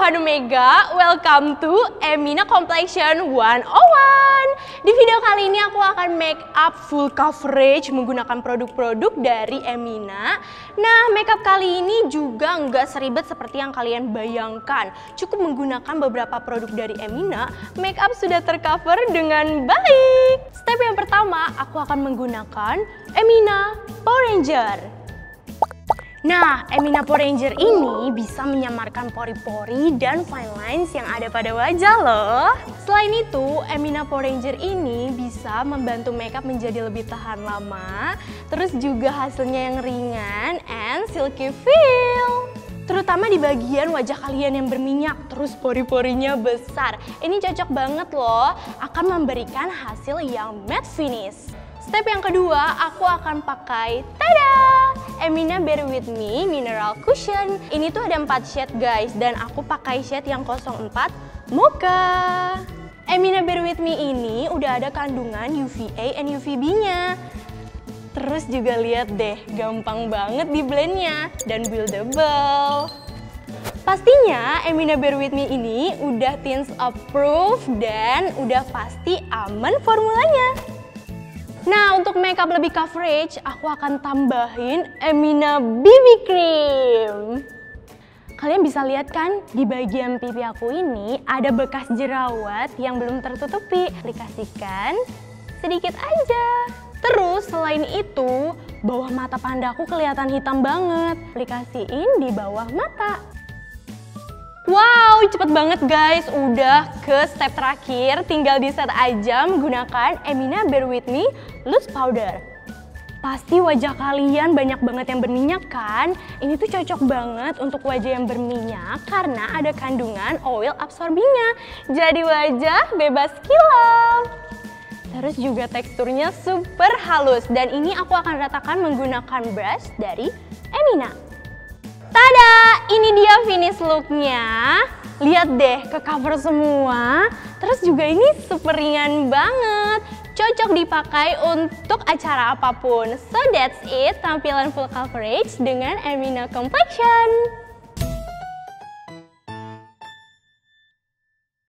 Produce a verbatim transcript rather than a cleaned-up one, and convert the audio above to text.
Hanum Mega, welcome to Emina Complexion one oh one. Di video kali ini aku akan make up full coverage menggunakan produk-produk dari Emina. Nah, makeup kali ini juga nggak seribet seperti yang kalian bayangkan. Cukup menggunakan beberapa produk dari Emina, makeup sudah tercover dengan baik. Step yang pertama, aku akan menggunakan Emina Power Ranger. Nah, Emina Power Ranger ini bisa menyamarkan pori-pori dan fine lines yang ada pada wajah loh. Selain itu, Emina Power Ranger ini bisa membantu makeup menjadi lebih tahan lama, terus juga hasilnya yang ringan and silky feel. Terutama di bagian wajah kalian yang berminyak, terus pori-porinya besar. Ini cocok banget loh, akan memberikan hasil yang matte finish. Step yang kedua, aku akan pakai, tada! Emina Bear With Me Mineral Cushion. Ini tuh ada empat shade guys, dan aku pakai shade yang nol empat Mocha. Emina Bear With Me ini udah ada kandungan U V A and U V B-nya. Terus juga lihat deh, gampang banget di blendnya dan buildable. Pastinya Emina Bear With Me ini udah teens approved dan udah pasti aman formulanya. Nah, untuk makeup lebih coverage, aku akan tambahin Emina B B Cream. Kalian bisa lihat kan, di bagian pipi aku ini ada bekas jerawat yang belum tertutupi. Aplikasikan sedikit aja. Terus selain itu, bawah mata pandaku kelihatan hitam banget. Aplikasiin di bawah mata. Wow, cepet banget guys, udah ke step terakhir, tinggal di set aja menggunakan Emina Bear With Me Loose Powder. Pasti wajah kalian banyak banget yang berminyak kan? Ini tuh cocok banget untuk wajah yang berminyak karena ada kandungan oil absorbingnya. Jadi wajah bebas kilap. Terus juga teksturnya super halus dan ini aku akan ratakan menggunakan brush dari Emina. Tada! Ini dia finish looknya. Lihat deh, ke cover semua. Terus juga ini super ringan banget. Cocok dipakai untuk acara apapun. So that's it, tampilan full coverage dengan Emina Complexion.